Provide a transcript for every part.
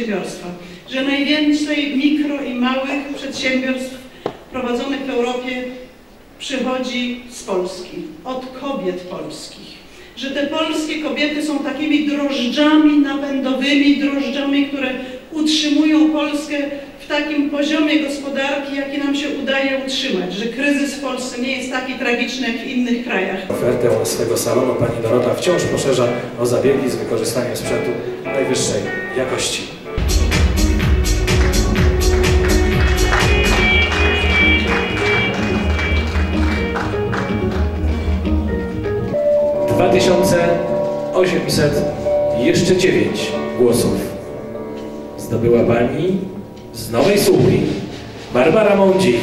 przedsiębiorstwa, że najwięcej mikro i małych przedsiębiorstw prowadzonych w Europie przychodzi z Polski, od kobiet polskich. Że te polskie kobiety są takimi drożdżami napędowymi, drożdżami, które utrzymują Polskę w takim poziomie gospodarki, jaki nam się udaje utrzymać, że kryzys w Polsce nie jest taki tragiczny jak w innych krajach. Ofertę swego salonu pani Dorota wciąż poszerza o zabiegi z wykorzystaniem sprzętu najwyższej jakości. Jeszcze 9 głosów zdobyła pani z Nowej Słupski, Barbara Mądzik.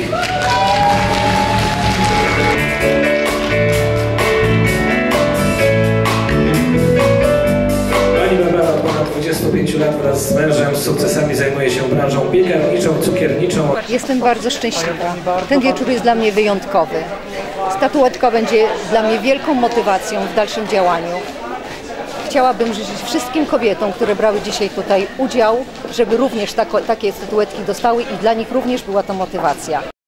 Pani Barbara od ponad 25 lat wraz z mężem z sukcesami zajmuje się branżą piekarniczą, cukierniczą. Jestem bardzo szczęśliwa. Ten wieczór jest dla mnie wyjątkowy. Statuetka będzie dla mnie wielką motywacją w dalszym działaniu. Chciałabym życzyć wszystkim kobietom, które brały dzisiaj tutaj udział, żeby również takie statuetki dostały i dla nich również była to motywacja.